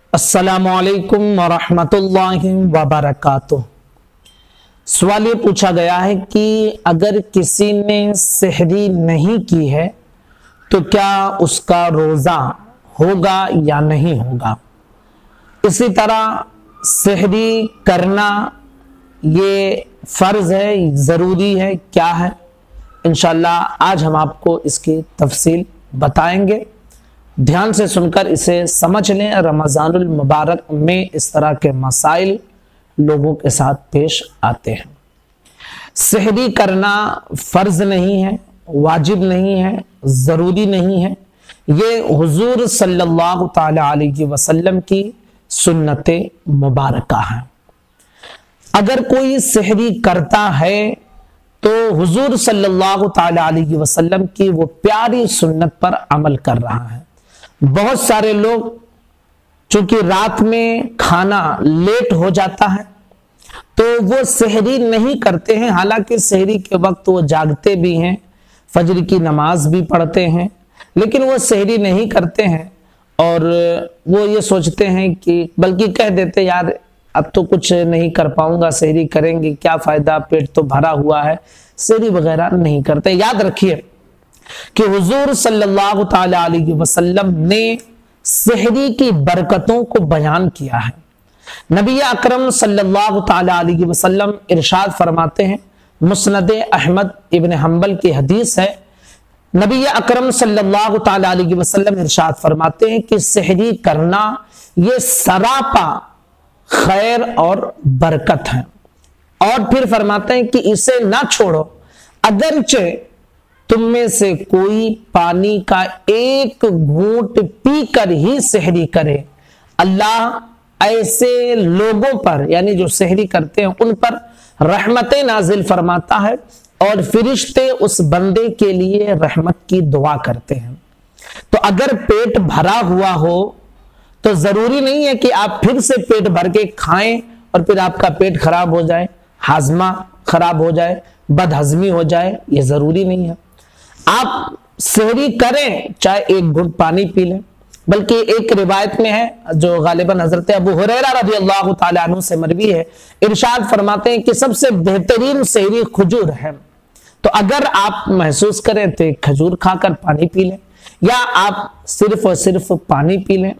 अस्सलामुअलैकुम वरहमतुल्लाहि वबरकातुह। सवाल ये पूछा गया है कि अगर किसी ने सहरी नहीं की है तो क्या उसका रोजा होगा या नहीं होगा। इसी तरह सहरी करना ये फर्ज है, जरूरी है, क्या है, इंशाअल्लाह आज हम आपको इसकी तफसील बताएंगे। ध्यान से सुनकर इसे समझ लें। रमज़ानुल मुबारक में इस तरह के मसाइल लोगों के साथ पेश आते हैं। सहरी करना फर्ज नहीं है, वाजिब नहीं है, जरूरी नहीं है। ये हुजूर सल्लल्लाहु ताला अलैहि वसल्लम की सुन्नत मुबारका है। अगर कोई सहरी करता है तो हुजूर सल्लल्लाहु ताला अलैहि वसल्लम की वो प्यारी सुन्नत पर अमल कर रहा है। बहुत सारे लोग चूंकि रात में खाना लेट हो जाता है तो वो सहरी नहीं करते हैं। हालांकि सहरी के वक्त वो जागते भी हैं, फजर की नमाज भी पढ़ते हैं, लेकिन वो सहरी नहीं करते हैं और वो ये सोचते हैं कि बल्कि कह देते यार अब तो कुछ नहीं कर पाऊंगा, सहरी करेंगे क्या फायदा, पेट तो भरा हुआ है, सहरी वगैरह नहीं करते। याद रखिए कि हुजूर सल्लल्लाहु ताला अलैहि वसल्लम ने सहरी की बरकतों को बयान किया है। नबी अकरम सल्लल्लाहु ताला अलैहि वसल्लम इरशाद फरमाते हैं, मुस्नद अहमद इब्न हंबल की हदीस है, नबी अकरम सल्लल्लाहु ताला अलैहि वसल्लम इरशाद फरमाते हैं कि सहरी करना ये सरापा खैर और बरकत है। और फिर फरमाते हैं कि इसे ना छोड़ो, अगरचे तुम में से कोई पानी का एक घूंट पीकर ही सहरी करे, अल्लाह ऐसे लोगों पर यानी जो सहरी करते हैं उन पर रहमतें नाजिल फरमाता है और फिरिश्ते उस बंदे के लिए रहमत की दुआ करते हैं। तो अगर पेट भरा हुआ हो तो जरूरी नहीं है कि आप फिर से पेट भर के खाएं और फिर आपका पेट खराब हो जाए, हाजमा खराब हो जाए, बदहजमी हो जाए, ये जरूरी नहीं है। आप सहरी करें चाहे एक घुट पानी पी लें। बल्कि एक रिवायत में है जो गालिबन हजरत अबू हुरैरा रज़ियल्लाहु ताला अन्हु से मरवी है, इरशाद फरमाते हैं कि सबसे बेहतरीन सहरी खजूर है। तो अगर आप महसूस करें तो एक खजूर खाकर पानी पी लें या आप सिर्फ और सिर्फ पानी पी लें।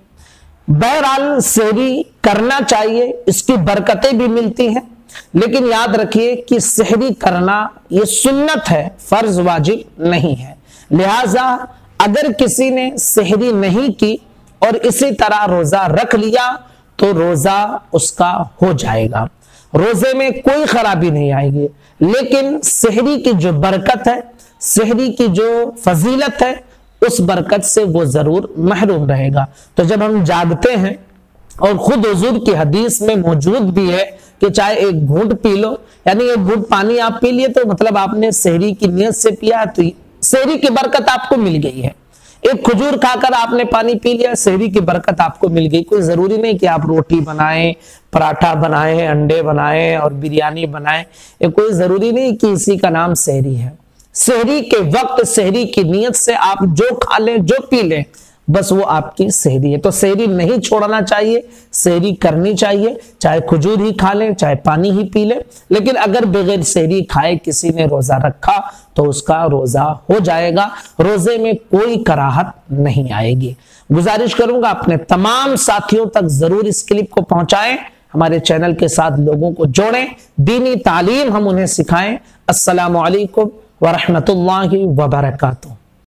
बहरहाल सहरी करना चाहिए, इसकी बरकतें भी मिलती हैं, लेकिन याद रखिए कि सहरी करना ये सुन्नत है, फर्ज वाजिब नहीं है। लिहाजा अगर किसी ने सहरी नहीं की और इसी तरह रोजा रख लिया तो रोजा उसका हो जाएगा, रोजे में कोई खराबी नहीं आएगी। लेकिन सहरी की जो बरकत है, सहरी की जो फजीलत है, उस बरकत से वो जरूर महरूम रहेगा। तो जब हम जागते हैं और खुद हुजूर की हदीस में मौजूद भी है कि चाहे एक घूंट पी लो, यानी एक घूंट पानी आप पी लिए तो मतलब आपने सहरी की नियत से पिया तो सहरी की बरकत आपको मिल गई है। एक खजूर खाकर आपने पानी पी लिया, सहरी की बरकत आपको मिल गई। कोई जरूरी नहीं कि आप रोटी बनाएं, पराठा बनाएं, अंडे बनाएं और बिरयानी बनाएं, ये कोई जरूरी नहीं कि इसी का नाम सहरी है। सहरी के वक्त सहरी की नियत से आप जो खा लें, जो पी लें, बस वो आपकी सहरी है। तो सहरी नहीं छोड़ना चाहिए, सहरी करनी चाहिए, चाहे खजूर ही खा लें, चाहे पानी ही पी लें। लेकिन अगर बगैर सहरी खाए किसी ने रोजा रखा तो उसका रोजा हो जाएगा, रोजे में कोई कराहत नहीं आएगी। गुजारिश करूंगा अपने तमाम साथियों तक जरूर इस क्लिप को पहुंचाएं, हमारे चैनल के साथ लोगों को जोड़ें, दीनी तालीम हम उन्हें सिखाएं। अस्सलामु अलैकुम वरहमतुल्लाहि वबरकातुहू।